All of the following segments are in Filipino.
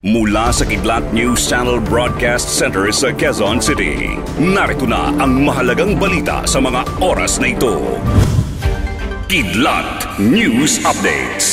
Mula sa Kidlat News Channel Broadcast Center sa Quezon City, narito na ang mahalagang balita sa mga oras na ito. Kidlat News Updates.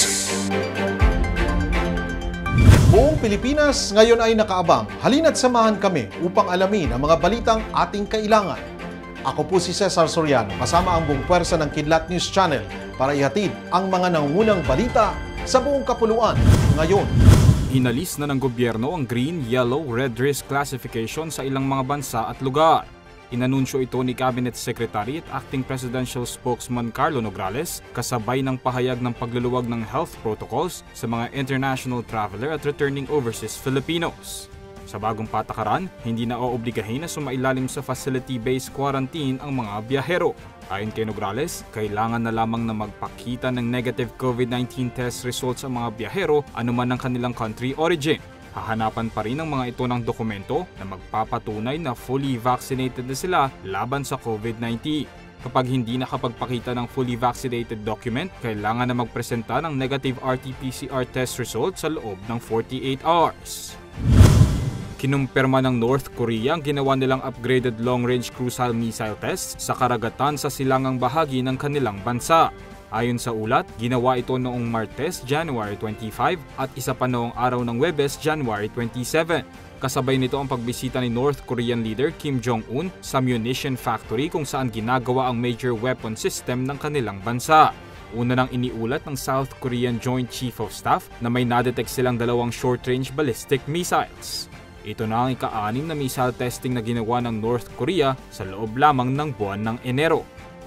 Buong Pilipinas ngayon ay nakaabang. Halina't samahan kami upang alamin ang mga balitang ating kailangan. Ako po si Cesar Soriano, kasama ang buong puwersa ng Kidlat News Channel para ihatid ang mga nangungunang balita sa buong kapuluan ngayon. Inalis na ng gobyerno ang green, yellow, red risk classification sa ilang mga bansa at lugar. Inanunsyo ito ni Cabinet Secretary at Acting Presidential Spokesman Carlo Nograles kasabay ng pahayag ng pagluluwag ng health protocols sa mga international traveler at returning overseas Filipinos. Sa bagong patakaran, hindi na oobligahin na sumailalim sa facility-based quarantine ang mga biyahero. Ayon kay Nograles, kailangan na lamang na magpakita ng negative COVID-19 test results ang mga biyahero anuman ang kanilang country origin. Hahanapan pa rin ang mga ito ng dokumento na magpapatunay na fully vaccinated na sila laban sa COVID-19. Kapag hindi nakapagpakita ng fully vaccinated document, kailangan na magpresenta ng negative RT-PCR test results sa loob ng 48 hours. Kinumpirma ng North Korea ang ginawa nilang upgraded long-range cruise missile test sa karagatan sa silangang bahagi ng kanilang bansa. Ayon sa ulat, ginawa ito noong Martes, January 25 at isa pa noong araw ng Huwebes, January 27. Kasabay nito ang pagbisita ni North Korean leader Kim Jong-un sa munition factory kung saan ginagawa ang major weapon system ng kanilang bansa. Una nang iniulat ng South Korean Joint Chief of Staff na may nadetect silang dalawang short-range ballistic missiles. Ito na ang ika-6 na missile testing na ginawa ng North Korea sa loob lamang ng buwan ng Enero.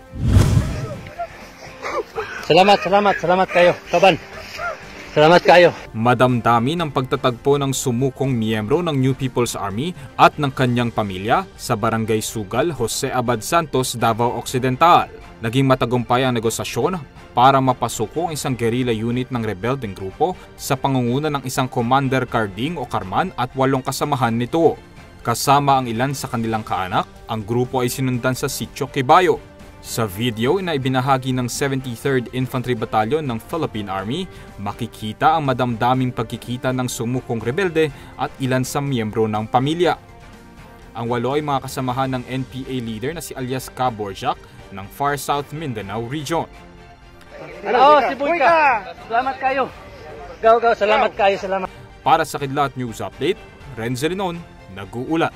Salamat kayo, kaban. Salamat kayo. Madamdami ng pagtatagpo ng sumukong miyembro ng New People's Army at ng kanyang pamilya sa Barangay Sugal, Jose Abad Santos, Davao Occidental. Naging matagumpay ang negosasyon para mapasuko ang isang guerrilla unit ng rebeldeng grupo sa pangunguna ng isang Commander Carding o Carman at 8 kasamahan nito. Kasama ang ilan sa kanilang kaanak, ang grupo ay sinundan sa Sitio Kibayo. Sa video na ibinahagi ng 73rd Infantry Battalion ng Philippine Army, makikita ang madamdaming pagkikita ng sumukong rebelde at ilan sa miyembro ng pamilya. Ang 8 ay mga kasamahan ng NPA leader na si alias Ka Borjak ng Far South Mindanao Region. Si Boyka! Salamat kayo. Salamat kayo, salamat. Para sa Kidlat News Update, Renzo Linon, nag-uulat.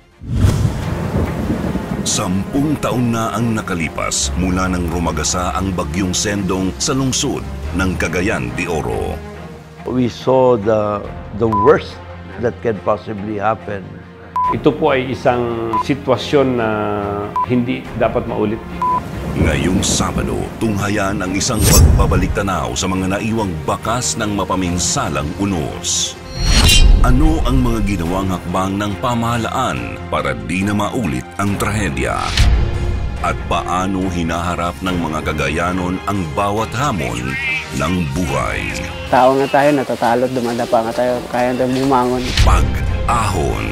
10 taon na ang nakalipas mula nang rumagasa ang bagyong Sendong sa lungsod ng Cagayan de Oro. We saw the worst that can possibly happen. Ito po ay isang sitwasyon na hindi dapat maulit. Ngayong Sabado, tunghayan ang isang pagbabalik-tanaw sa mga naiwang bakas ng mapaminsalang unos. Ano ang mga ginawang hakbang ng pamahalaan para di na maulit ang trahedya? At paano hinaharap ng mga Cagayanon ang bawat hamon ng buhay? Tao nga tayo, natatalot, dumadapa nga tayo, kaya tayo bumangon. Pag-ahon.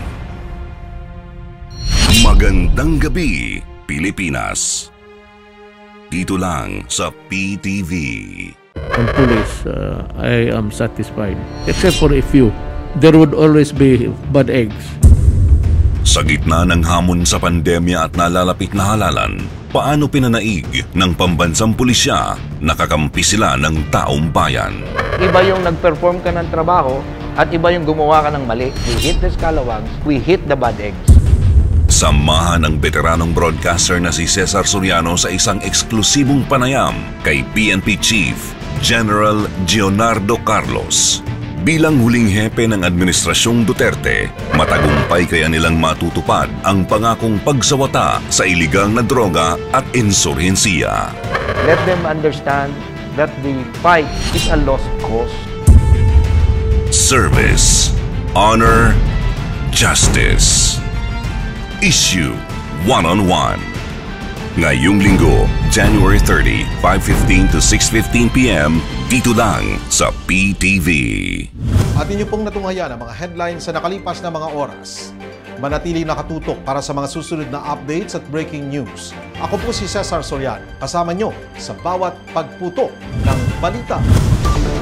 Magandang gabi, Pilipinas. Dito lang sa PTV. On police, I am satisfied. Except for a few. There would always be bad eggs. Sa gitna ng hamon sa pandemya at nalalapit na halalan, paano pinanaig ng pambansang pulisya nakakampi sila ng taong bayan? Iba yung nag-perform ka ng trabaho at iba yung gumawa ka ng mali. We hit the scalawags, we hit the bad eggs. Samahan ang veteranong broadcaster na si Cesar Soriano sa isang eksklusibong panayam kay PNP Chief General Leonardo Carlos. Bilang huling hepe ng Administrasyong Duterte, matagumpay kaya nilang matutupad ang pangakong pagsawata sa iligal na droga at insurhensiya. Let them understand that the fight is a lost cause. Service, honor, justice. Issue one-on-one. Ngayong linggo, January 30, 5:15 to 6:15 p.m. dito lang sa PTV. At inyo pong natunghayan ang mga headlines sa nakalipas na mga oras. Manatiling nakatutok para sa mga susunod na updates at breaking news. Ako po si Cesar Soriano, kasama nyo sa bawat pagputok ng balita.